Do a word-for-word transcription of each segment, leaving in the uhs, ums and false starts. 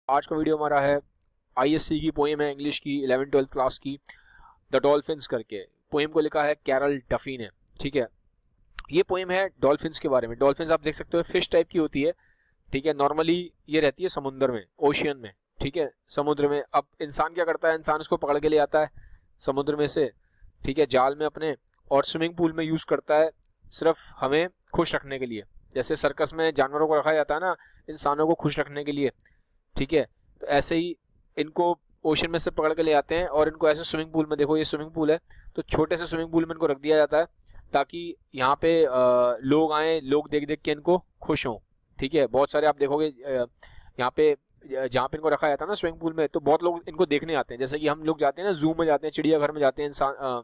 आज का वीडियो हमारा है आईएससी की पोएम है, इंग्लिश की इलेवन ट्वेल्थ क्लास की, द डॉल्फिन्स करके। पोएम को लिखा है कैरल डफी ने। ठीक है, ये पोएम है डॉल्फिन्स के बारे में। डॉल्फिन्स आप देख सकते हो फिश टाइप की होती है। ठीक है, नॉर्मली ये रहती है समुद्र में, ओशियन में। ठीक है, समुद्र में। अब इंसान क्या करता है, इंसान उसको पकड़ के ले आता है समुद्र में से, ठीक है, जाल में अपने, और स्विमिंग पूल में यूज करता है सिर्फ हमें खुश रखने के लिए। जैसे सर्कस में जानवरों को रखा जाता है ना इंसानों को खुश रखने के लिए। ठीक है, तो ऐसे ही इनको ओशन में से पकड़ के ले आते हैं और इनको ऐसे स्विमिंग पूल में, देखो ये स्विमिंग पूल है, तो छोटे से स्विमिंग पूल में इनको रख दिया जाता है ताकि यहाँ पे आ, लोग आए, लोग देख देख के इनको खुश हों। ठीक है, बहुत सारे आप देखोगे यहाँ पे जहाँ पे इनको रखा जाता है ना स्विमिंग पूल में, तो बहुत लोग इनको देखने आते हैं। जैसे कि हम लोग जाते हैं ना जू में, जाते हैं चिड़ियाघर में, जाते हैं इंसान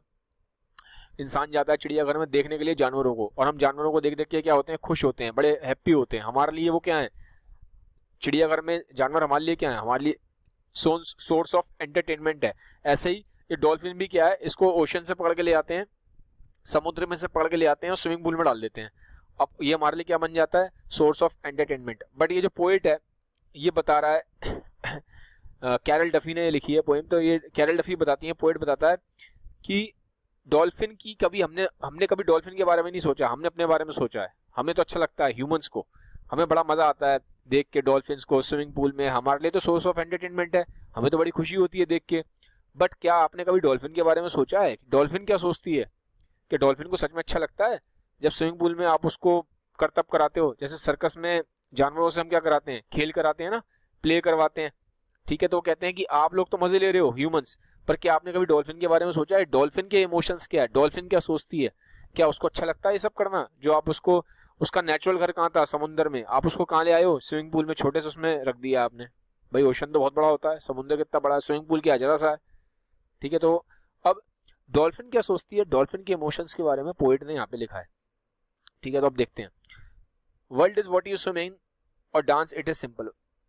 इंसान जाता है चिड़ियाघर में देखने के लिए जानवरों को, और हम जानवरों को देख देख के क्या होते हैं, खुश होते हैं, बड़े हैप्पी होते हैं। हमारे लिए वो क्या है, चिड़ियाघर में जानवर हमारे लिए क्या है, हमारे लिए सोर्स ऑफ एंटरटेनमेंट है। ऐसे ही ये डॉल्फिन भी क्या है, इसको ओशन से पकड़ के ले आते हैं, समुद्र में से पकड़ के ले आते हैं और स्विमिंग पूल में डाल देते हैं। अब ये हमारे लिए क्या बन जाता है, सोर्स ऑफ एंटरटेनमेंट। बट ये जो पोएट है ये बता रहा है कैरल डफी ने लिखी है पोएम, तो ये कैरल डफी बताती है, पोएट बताता है कि डॉल्फिन की कभी हमने हमने कभी डॉल्फिन के बारे में नहीं सोचा, हमने अपने बारे में सोचा है। हमें तो अच्छा लगता है ह्यूमंस को, हमें बड़ा मजा आता है देख के डॉल्फिन्स को स्विमिंग पूल में, हमारे लिए तो सोर्स ऑफ एंटरटेनमेंट है, हमें तो बड़ी खुशी होती है देख के। बट क्या आपने कभी डॉल्फिन के बारे में सोचा है, डॉल्फिन क्या सोचती है, कि डॉल्फिन को सच में अच्छा लगता है जब स्विमिंग पूल में आप उसको करतब कराते हो। जैसे सर्कस में जानवरों से हम क्या कराते हैं, खेल कराते हैं ना, प्ले करवाते हैं। ठीक है, तो कहते हैं कि आप लोग तो मजे ले रहे हो ह्यूमंस, पर क्या आपने कभी डॉल्फिन के बारे में सोचा है, डॉल्फिन के इमोशंस क्या है, डॉल्फिन क्या सोचती है, क्या उसको अच्छा लगता है ये सब करना। जो आप उसको, उसका नेचुरल घर कहाँ था, समुद्र में, आप उसको कहाँ ले आए हो, स्विमिंग पूल में छोटे से उसमें रख दिया आपने। भाई ओशन तो बहुत बड़ा होता है, समुद्र कितना बड़ा है, स्विमिंग पूल क्या जरा सा है। ठीक है, तो अब डॉल्फिन क्या सोचती है, डॉल्फिन के इमोशंस के बारे में पोएट ने यहाँ पे लिखा है। ठीक है, तो अब देखते हैं। World is what you swimming और डांस इट इज सिंपल।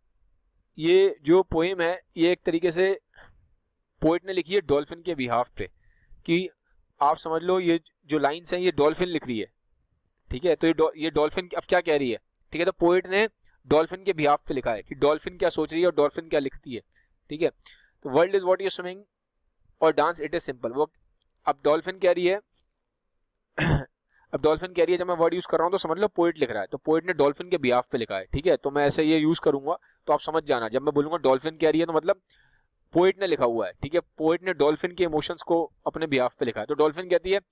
ये जो पोएम है ये एक तरीके से पोएट ने लिखी है डॉल्फिन के बिहाफ पे, कि आप समझ लो ये जो लाइंस हैं ये डॉल्फिन लिख रही है। ठीक है, तो ये ये डॉल्फिन अब क्या कह रही है। ठीक है, तो पोएट ने डॉल्फिन के बिहाफ पे लिखा है कि डॉल्फिन क्या सोच रही है और डॉल्फिन क्या लिखती है। ठीक है, तो world is what you swimming और डांस इट इज सिंपल। वो अब डॉल्फिन कह रही है अब डॉल्फिन कह रही है, जब मैं वर्ड यूज कर रहा हूं तो समझ लो पोएट लिख रहा है, तो पोएट ने डॉल्फिन के बिहाफ पे लिखा है। ठीक है, तो मैं ऐसे ये यूज करूंगा तो आप समझ जाना, जब मैं बोलूंगा डॉल्फिन कह रही है तो मतलब पोएट ने लिखा हुआ है। ठीक है, पोएट ने डॉल्फिन के इमोशंस को अपने बिहाफ पे लिखा है। तो डॉल्फिन कहती है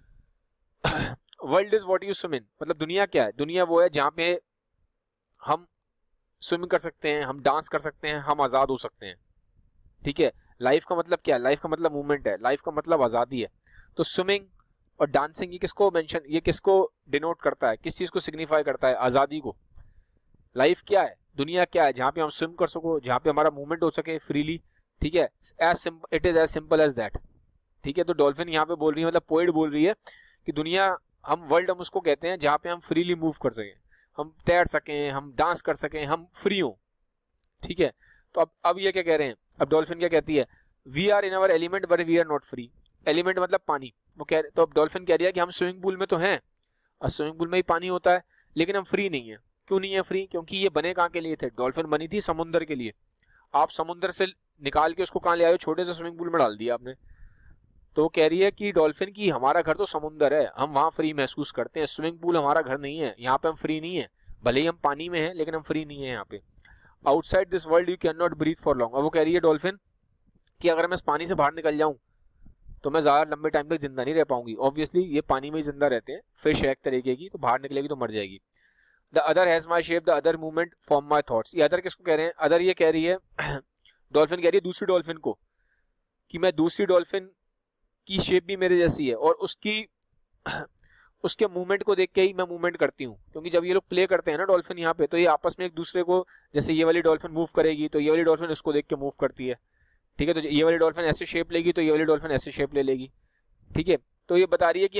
world is what you swim in, मतलब दुनिया क्या है, दुनिया वो है जहां पे हम स्विमिंग कर सकते हैं, हम डांस कर सकते हैं, हम आजाद हो सकते हैं। ठीक है, लाइफ का मतलब क्या है, लाइफ का मतलब मूवमेंट है, लाइफ का मतलब आजादी है। तो स्विमिंग और डांसिंग ये किसको मेंशन, ये किसको डिनोट करता है, किस चीज को सिग्निफाई करता है, आजादी को। लाइफ क्या है, दुनिया क्या है, जहां पे हम स्विम कर सको, जहां पे हमारा मूवमेंट हो सके फ्रीली। ठीक है, as simple, it is as simple as that. ठीक है, तो डॉल्फिन यहाँ पे बोल रही है, मतलब पोएट बोल रही है कि दुनिया, हम वर्ल्ड हम उसको कहते हैं जहां पे हम फ्रीली मूव कर सकें, हम तैर सकें, हम डांस कर सकें, हम फ्री हों। ठीक है, तो अब अब ये क्या कह रहे हैं, अब डॉल्फिन क्या कहती है, we are in our element but we are not free. Element मतलब पानी, वो कह रहे, तो अब डॉल्फिन कह रही है कि हम स्विमिंग पूल में तो हैं और स्विमिंग पूल में ही पानी होता है, लेकिन हम फ्री नहीं है। क्यों नहीं है फ्री, क्योंकि ये बने कहाँ के लिए थे, डॉल्फिन बनी थी समुद्र के लिए। आप समुद्र से निकाल के उसको कहाँ ले आए, छोटे से स्विमिंग पूल में डाल दिया आपने। तो कह रही है कि डॉल्फिन की हमारा घर तो समुद्र है, हम वहां फ्री महसूस करते हैं, स्विमिंग पूल हमारा घर नहीं है, यहाँ पे हम फ्री नहीं है, भले ही हम पानी में हैं लेकिन हम फ्री नहीं है यहाँ पे। Outside this world you can not breathe for long. अब वो कह रही है डॉल्फिन कि अगर मैं इस पानी से बाहर निकल जाऊं तो मैं ज्यादा लंबे टाइम तक जिंदा नहीं रह पाऊंगी। ऑब्वियसली ये पानी में ही जिंदा रहते हैं, फिश है एक तरीके की, तो बाहर निकलेगी तो मर जाएगी। The other has my shape, the other movement form my thoughts. ये अदर किसको कह रहे हैं, अदर ये कह रही है डॉल्फिन कह रही है दूसरी डॉल्फिन को, कि मैं दूसरी डॉल्फिन की शेप भी मेरे जैसी है और उसकी उसके मूवमेंट को देख के ही मैं मूवमेंट करती हूँ। क्योंकि जब ये लोग प्ले करते हैं ना डॉल्फिन यहाँ पे, तो ये आपस में एक दूसरे को, जैसे ये वाली डॉल्फिन मूव करेगी तो ये वाली डॉल्फिन इसको देख के मूव करती है। ठीक है, तो ये वाली डॉल्फिन ऐसे शेप लेगी तो ये वाली डॉल्फिन ऐसे शेप ले लेगी। ठीक है, तो ये बता रही है कि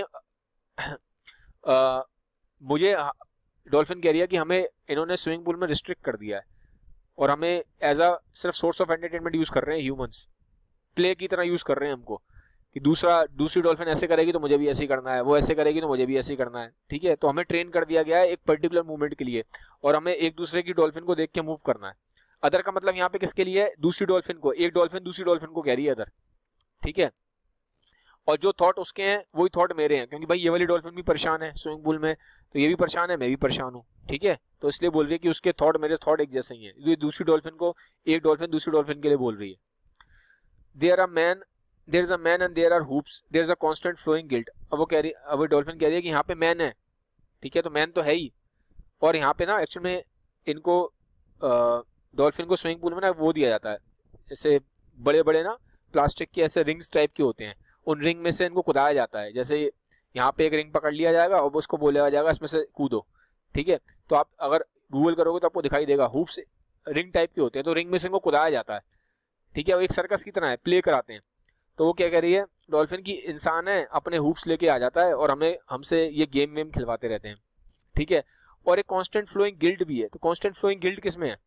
आ, मुझे डॉल्फिन कह रही है कि हमें इन्होंने स्विमिंग पूल में रिस्ट्रिक्ट कर दिया है और हमें एज अ सिर्फ सोर्स ऑफ एंटरटेनमेंट यूज कर रहे हैं, ह्यूमंस प्ले की तरह यूज कर रहे हैं हमको, कि दूसरा दूसरी डॉल्फिन ऐसे करेगी तो मुझे भी ऐसे ही करना है, वो ऐसे करेगी तो मुझे भी ऐसे ही करना है। ठीक है, तो हमें ट्रेन कर दिया गया है एक पर्टिकुलर मूवमेंट के लिए और हमें एक दूसरे की डॉल्फिन को देख के मूव करना है। अदर का मतलब यहाँ पे किसके लिए है, दूसरी डॉल्फिन को, एक डॉल्फिन दूसरी डॉल्फिन को कह रही है अदर, ठीक है। और जो थॉट उसके हैं वही थॉट मेरे हैं, क्योंकि भाई ये वाली डॉल्फिन भी परेशान है स्विमिंग पूल में, तो ये भी परेशान है, मैं भी परेशान हूँ, ठीक है। तो इसलिए बोल रही है कि उसके थॉट मेरे थॉट एक जैसे ही हैं। ये दूसरी डॉल्फिन को, एक डॉल्फिन दूसरी डॉल्फिन के लिए बोल रही है। There are man there is a man and there are hoops, there is a constant flowing guilt. अब वो कह रही, अब वो डॉल्फिन कह रही है कि यहाँ पे मैन है, ठीक है, तो मैन तो है ही, और यहाँ पे ना एक्चुअली में इनको डॉल्फिन को स्विमिंग पूल में ना वो दिया जाता है, जैसे बड़े बड़े ना प्लास्टिक के ऐसे रिंग्स टाइप के होते हैं, उन रिंग में से इनको कुदाया जाता है। जैसे यहाँ पे एक रिंग पकड़ लिया जाएगा और उसको बोला जाएगा इसमें से कूदो, ठीक है। तो आप अगर गूगल करोगे तो आपको दिखाई देगा, हुप्स रिंग टाइप के होते हैं, तो रिंग में से इनको कुदाया जाता है, ठीक है। वो एक सर्कस की तरह है, प्ले कराते हैं। तो वो क्या कह रही है डॉल्फिन की, इंसान है अपने हुप्स लेके आ जाता है और हमें हमसे ये गेम वेम खिलवाते रहते हैं, ठीक है। और एक कांस्टेंट फ्लोइंग गिल्ट भी है। तो कांस्टेंट फ्लोइंग गिल्ट किसमें है,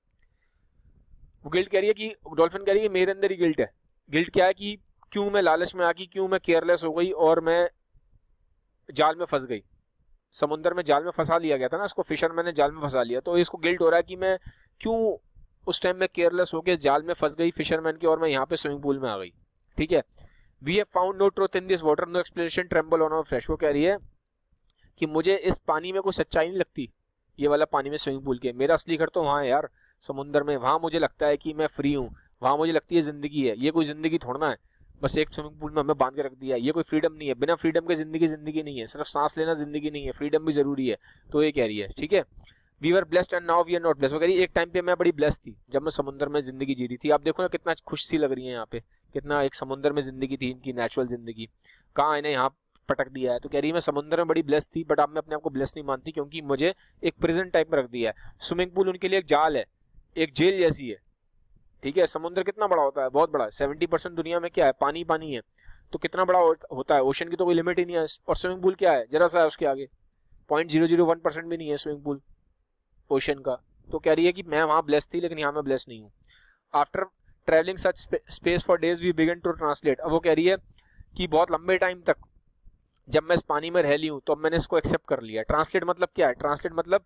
वो गिल्ट कह रही है कि डॉल्फिन कह रही है मेरे अंदर ही गिल्ट है। गिल्ट क्या है कि क्यों मैं लालच में आकी, क्यों मैं केयरलेस हो गई और मैं जाल में फंस गई, समुद्र में जाल में फंसा लिया गया था ना इसको, फिशरमैन ने जाल में फंसा लिया, तो इसको गिल्ट हो रहा है कि मैं क्यों उस टाइम में केयरलेस होकर जाल में फंस गई फिशरमैन के, और मैं यहाँ पे स्विमिंग पूल में आ गई, ठीक है। We have found no truth in this water, no explanation tremble on our flesh. वो कह रही है कि मुझे इस पानी में कोई सच्चाई नहीं लगती, ये वाला पानी में स्विमिंग पूल के, मेरा असली घर तो वहाँ है यार समुद्र में, वहाँ मुझे लगता है कि मैं फ्री हूँ, वहाँ मुझे लगती है जिंदगी है, ये कोई जिंदगी थोड़ना है, बस एक स्विमिंग पूल में हमें बांध के रख दिया है, ये कोई फ्रीडम नहीं है, बिना फ्रीडम के जिंदगी जिंदगी नहीं है, सिर्फ सांस लेना जिंदगी नहीं है, फ्रीडम भी जरूरी है। तो ये कह रही है, ठीक है। We were blessed and now we are not blessed. वो कह रही है एक टाइम पे मैं बड़ी ब्लेस्ड थी जब मैं समुद्र में जिंदगी जी रही थी। आप देखो ना कितना खुश सी लग रही है यहाँ पे, कितना एक समुद्र में जिंदगी थी इनकी, नेचुरल जिंदगी, कहाँ इन्हें यहाँ पटक दिया है। तो कह रही है मैं समुद्र में बड़ी ब्लेस्ड थी, बट अब मैं अपने आप को ब्लेस्ड नहीं मानती, क्योंकि मुझे एक प्रिजन टाइप में रख दिया है। स्विमिंग पूल उनके लिए एक जाल है, एक जेल जैसी है, ठीक है। समुद्र कितना बड़ा होता है, बहुत बड़ा, सेवेंटी परसेंट दुनिया में क्या है, पानी पानी है, तो कितना बड़ा होता है, ओशन की तो कोई लिमिट ही नहीं है। और स्विमिंग पूल क्या है, जरा सा है उसके आगे, point zero zero one percent भी नहीं है स्विमिंग पूल ओशन का। तो कह रही है कि मैं वहां ब्लेस्ड थी, लेकिन यहाँ मैं ब्लेस्ड नहीं हूँ। After travelling such space for days we began to translate. अब वो कह रही है कि बहुत लंबे टाइम तक जब मैं इस पानी में रह ली हूँ तो अब मैंने इसको एक्सेप्ट कर लिया। ट्रांसलेट मतलब क्या है, ट्रांसलेट मतलब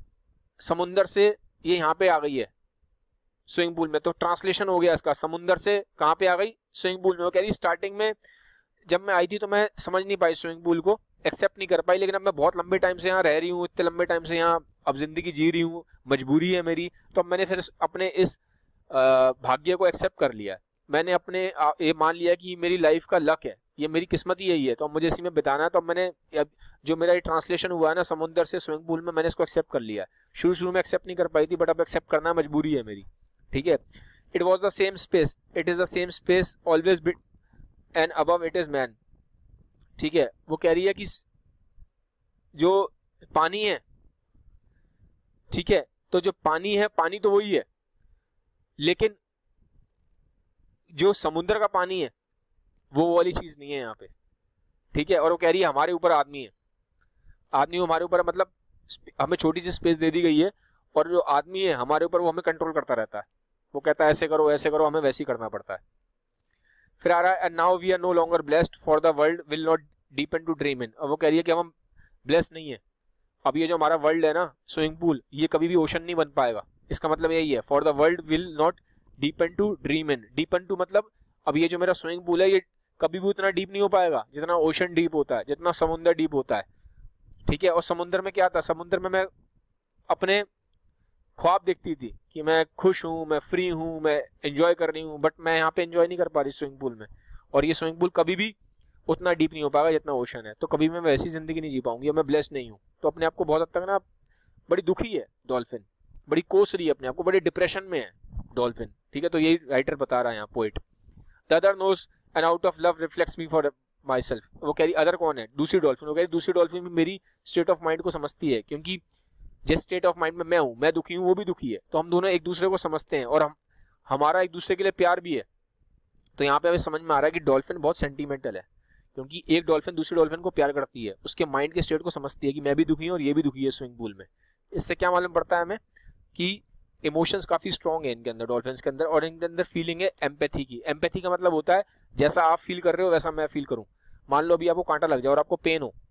समुद्र से ये यहाँ पे आ गई है स्विमिंग पूल में, तो ट्रांसलेशन हो गया इसका, समुद्र से कहाँ पे आ गई, स्विमिंग पूल में। वो कह रही स्टार्टिंग में जब मैं आई थी तो मैं समझ नहीं पाई स्विमिंग पूल को, एक्सेप्ट नहीं कर पाई, लेकिन अब मैं बहुत लंबे टाइम से यहाँ रह रही हूँ, इतने लंबे टाइम से यहाँ अब जिंदगी जी रही हूँ, मजबूरी है मेरी, तो अब मैंने फिर अपने इस भाग्य को एक्सेप्ट कर लिया। मैंने अपने ये मान लिया कि मेरी लाइफ का लक है, ये मेरी किस्मत ही यही है, तो अब मुझे इसी में बिताना है। तो अब मैंने जो मेरा ये ट्रांसलेशन हुआ है ना समुद्र से स्विमिंग पूल में, मैंने इसको एक्सेप्ट कर लिया। शुरू शुरू में एक्सेप्ट नहीं कर पाई थी, बट अब एक्सेप्ट करना मजबूरी है मेरी, ठीक है। It was the same space, it is the same space always bit and above it is man, ठीक है। वो कह रही है कि जो पानी है, ठीक है, तो जो पानी है, पानी तो वही है, लेकिन जो समुद्र का पानी है वो वाली चीज नहीं है यहाँ पे, ठीक है। और वो कह रही है हमारे ऊपर आदमी है, आदमी हमारे ऊपर, मतलब हमें छोटी सी स्पेस दे दी गई है, और जो आदमी है हमारे ऊपर वो हमें कंट्रोल करता रहता है, वो कहता है ऐसे करो ऐसे करो, हमें वैसे ही करना पड़ता है। फिर आ रहा है and now we are no longer blessed for the world will not depend to dream in. अब वो कह रही है कि हम ब्लेस्ड नहीं है, अब ये जो हमारा वर्ल्ड है ना स्विमिंग पूल, ये कभी भी ओशन नहीं बन पाएगा। इसका मतलब यही है, for the world will not depend to dream in. Depend to मतलब अब ये जो मेरा स्विमिंग पूल है ये कभी भी उतना डीप नहीं हो पाएगा जितना ओशन डीप होता है, जितना समुद्र डीप होता है, ठीक है। और समुद्र में क्या था, समुद्र में मैं अपने ख्वाब देखती थी कि मैं खुश हूँ, मैं फ्री हूँ, मैं एंजॉय कर रही हूँ, बट मैं यहाँ पे एंजॉय नहीं कर पा रही स्विमिंग पूल में। और ये स्विमिंग पूल कभी भी उतना डीप नहीं हो पाएगा जितना ओशन है, तो कभी मैं वैसी जिंदगी नहीं जी पाऊंगी, मैं ब्लेस्ड नहीं हूँ। तो अपने आप को बहुत हद तक ना बड़ी दुखी है डॉल्फिन, बड़ी कोस रही है अपने आप को, बड़ी डिप्रेशन में है डॉल्फिन, ठीक है। तो यही राइटर बता रहा है यहाँ, poet. The other knows and out of love reflects me for myself. वो कह रही अदर कौन है, दूसरी डॉल्फिन। वो कह रही दूसरी डॉल्फिन भी मेरी स्टेट ऑफ माइंड को समझती है, क्योंकि जिस स्टेट ऑफ माइंड में मैं हूँ, मैं दुखी हूँ, वो भी दुखी है, तो हम दोनों एक दूसरे को समझते हैं और हम हमारा एक दूसरे के लिए प्यार भी है। तो यहाँ पे हमें समझ में आ रहा है कि डॉल्फिन बहुत सेंटीमेंटल है, क्योंकि एक डॉल्फिन दूसरी डॉल्फिन को प्यार करती है, उसके माइंड के स्टेट को समझती है कि मैं भी दुखी हूँ और ये भी दुखी है स्विमिंग पूल में। इससे क्या मालूम पड़ता है हमें कि इमोशंस काफी स्ट्रॉन्ग है इनके अंदर, डॉल्फिन्स के अंदर, और इनके अंदर फीलिंग है एम्पैथी की। एम्पैथी का मतलब होता है जैसा आप फील कर रहे हो वैसा मैं फील करूँ। मान लो अभी आपको कांटा लग जाए और आपको पेन हो,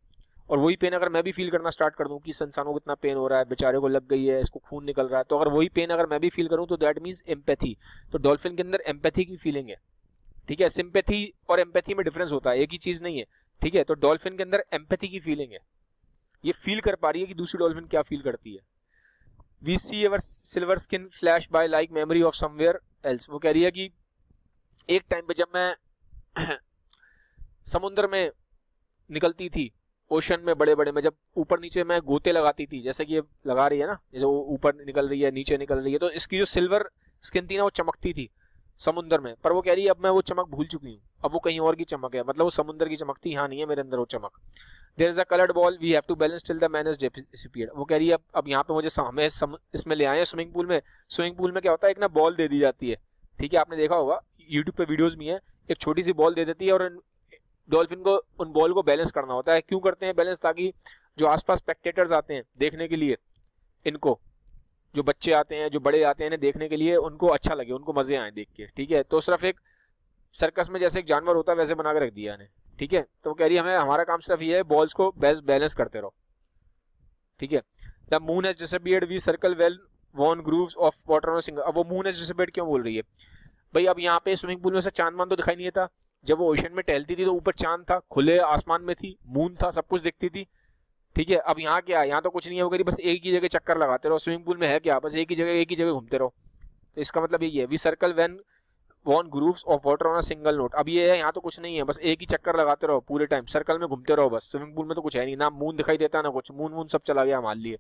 और वही पेन अगर मैं भी फील करना स्टार्ट कर दूं कि इस इंसानों को इतना पेन हो रहा है, बेचारे को लग गई है, इसको खून निकल रहा है, तो अगर वही पेन अगर मैं भी फील करूं तो दैट मीन्स एम्पैथी। तो डॉल्फिन के अंदर एम्पैथी की फीलिंग है, ठीक है। सिंपैथी और एम्पैथी में डिफरेंस होता है, एक ही चीज नहीं है, ठीक है। तो डॉल्फिन के अंदर एम्पैथी की फीलिंग है, ये फील कर पा रही है कि दूसरी डॉल्फिन क्या फील करती है। We see our silver skin flash by like memory of somewhere else. वो कह रही है कि एक टाइम पे जब मैं समुद्र में निकलती थी, ओशन में बड़े बड़े में जब ऊपर नीचे मैं गोते लगाती थी, जैसे कि ये लगा रही है ना, जो ऊपर निकल रही है नीचे निकल रही है, तो इसकी जो सिल्वर स्किन थी ना वो चमकती थी समुद्र में। पर वो कह रही है अब मैं वो चमक भूल चुकी हूँ, अब वो कहीं और की चमक है, मतलब वो समुद्र की चमक थी, यहाँ नहीं है मेरे अंदर वो चमक। There is a coloured ball we have to balance till the man has disappeared. वो कह रही है अब अब यहाँ पे मुझे हमें सम, इसमें ले आए हैं स्विमिंग पूल में। स्विमिंग पूल में क्या होता है, एक ना बॉल दे दी जाती है, ठीक है, आपने देखा होगा यूट्यूब पे वीडियोस भी हैं, एक छोटी सी बॉल दे देती है और डॉल्फिन को उन बॉल को बैलेंस करना होता है। क्यों करते हैं बैलेंस, ताकि जो आसपास स्पेक्टेटर्स आते हैं देखने के लिए, इनको जो बच्चे आते हैं जो बड़े आते हैं इन्हें देखने के लिए, उनको अच्छा लगे, उनको मजे आए देख के, ठीक है। तो सिर्फ एक सर्कस में जैसे एक जानवर होता है वैसे बना के रख दिया इन्हें, ठीक है। तो कह रही है हमें हमारा काम सिर्फ ये है बॉल्स को बैलेंस करते रहो, ठीक है। The moon has disappeared we circle well worn grooves of water on single. अब वो मून हैज डिसअपीयर्ड क्यों बोल रही है भाई, अब यहाँ पे स्विमिंग पूल में से चांद मान तो दिखाई नहीं था, जब वो ओशन में टहलती थी तो ऊपर चांद था, खुले आसमान में थी, मून था, सब कुछ दिखती थी, ठीक है। अब यहाँ क्या है, यहाँ तो कुछ नहीं है, वो कह रही बस एक ही जगह चक्कर लगाते रहो, स्विमिंग पूल में है क्या, बस एक ही जगह एक ही जगह घूमते रहो। तो इसका मतलब यही है, we circle when worn grooves of water on a single note. अब ये है यहाँ तो कुछ नहीं है, बस एक ही चक्कर लगाते रहो पूरे टाइम, सर्कल में घूमते रहो बस। स्विमिंग पूल में तो कुछ है नहीं, ना मून दिखाई देता ना कुछ, मून वून सब चला गया मान लिए।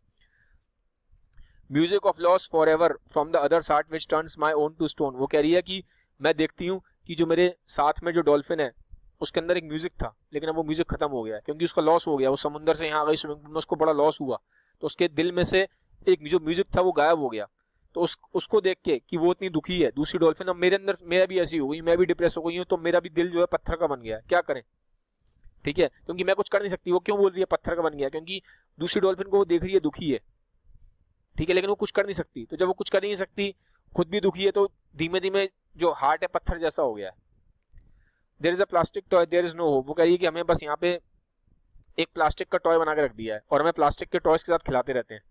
Music of loss forever from the other side which turns my own to stone. वो कह रही है कि मैं देखती हूँ कि जो मेरे साथ में जो डॉल्फिन है उसके अंदर एक म्यूजिक था, लेकिन अब वो म्यूजिक खत्म हो गया क्योंकि उसका लॉस हो गया, वो समुद्र से यहाँ आ गई स्विमिंग पूल में, उसको बड़ा लॉस हुआ, तो उसके दिल में से एक जो म्यूजिक था वो गायब हो गया। तो उस उसको देख के कि वो इतनी दुखी है दूसरी डॉल्फिन, अब मेरे अंदर मेरा भी ऐसी हो गई, मैं भी डिप्रेस हो गई हूँ, तो मेरा भी दिल जो है पत्थर का बन गया, क्या करें, ठीक है, क्योंकि मैं कुछ कर नहीं सकती। वो क्यों बोल रही है पत्थर का बन गया, क्योंकि दूसरी डॉल्फिन को वो देख रही है दुखी है, ठीक है, लेकिन वो कुछ कर नहीं सकती। तो जब वो कुछ कर नहीं सकती, खुद भी दुखी है, तो धीमे धीमे जो हार्ट है पत्थर जैसा हो गया है। There is a plastic toy there is no hope. वो कह रही है कि हमें बस यहाँ पे एक प्लास्टिक का टॉय बना के रख दिया है और हमें प्लास्टिक के टॉयज के साथ खिलाते रहते हैं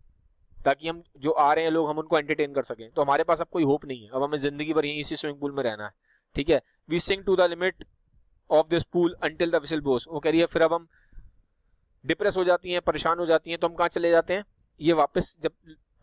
ताकि हम जो आ रहे हैं लोग हम उनको एंटरटेन कर सकें। तो हमारे पास अब कोई होप नहीं है, अब हमें जिंदगी भर यहीं इसी स्विमिंग पूल में रहना है, ठीक है। We sing to the limit of this pool until the whistle blows. वो कह रही है फिर अब हम डिप्रेस हो जाती हैं, परेशान हो जाती हैं, तो हम कहाँ चले जाते हैं, ये वापस जब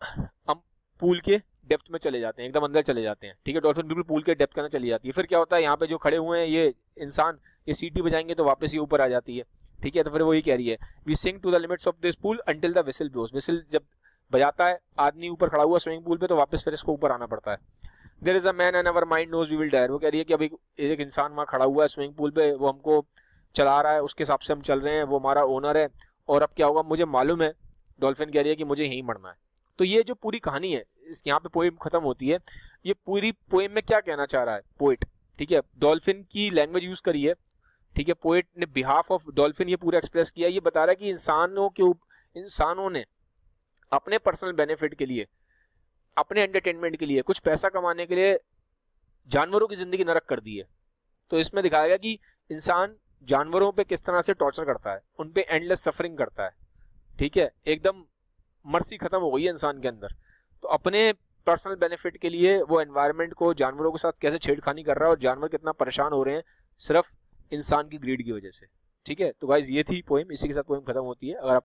हम पूल के डेप्थ में चले जाते हैं, एकदम अंदर चले जाते हैं, ठीक है। डॉल्फिन बिल्कुल पूल के डेप्थ के अंदर चली जाती है। फिर क्या होता है, यहाँ पे जो खड़े हुए हैं ये इंसान, ये सीटी बजाएंगे तो वापस ये ऊपर आ जाती है, ठीक है। तो फिर वो ये कह रही है we sing to the limits of this pool until the whistle blows. Whistle जब बजाता है आदमी ऊपर खड़ा हुआ स्विमिंग पूल पे, तो वापस फिर इसको ऊपर आना पड़ता है। There is a man and our mind knows we will die. वो कह रही है कि अभी एक इंसान वहाँ खड़ा हुआ है स्विमिंग पूल पे, वो हमको चला रहा है, उसके हिसाब से हम चल रहे हैं, वो हमारा ओनर है, और अब क्या होगा मुझे मालूम है। डॉल्फिन कह रही है कि मुझे यहीं मरना है। तो ये जो पूरी कहानी है, इस यहाँ पे पोएम खत्म होती है। ये पूरी पोएम में क्या कहना चाह रहा है पोएट, ठीक है, डॉल्फिन की लैंग्वेज यूज करी है, ठीक है। पोएट ने बिहाफ ऑफ डॉल्फिन ये पूरा एक्सप्रेस किया। ये बता रहा है कि इंसानों के इंसानों ने अपने पर्सनल बेनिफिट के लिए, अपने एंटरटेनमेंट के लिए, कुछ पैसा कमाने के लिए जानवरों की जिंदगी नरक कर दी है। तो इसमें दिखाया गया कि इंसान जानवरों पे किस तरह से टॉर्चर करता है, उन पे एंडलेस सफरिंग करता है, ठीक है, एकदम मर्सी खत्म हो गई है इंसान के अंदर। तो अपने पर्सनल बेनिफिट के लिए वो एनवायरनमेंट को जानवरों के साथ कैसे छेड़खानी कर रहा है और जानवर कितना परेशान हो रहे हैं सिर्फ इंसान की ग्रीड की वजह से, ठीक है। तो गाइज ये थी पोएम, इसी के साथ पोएम खत्म होती है। अगर आप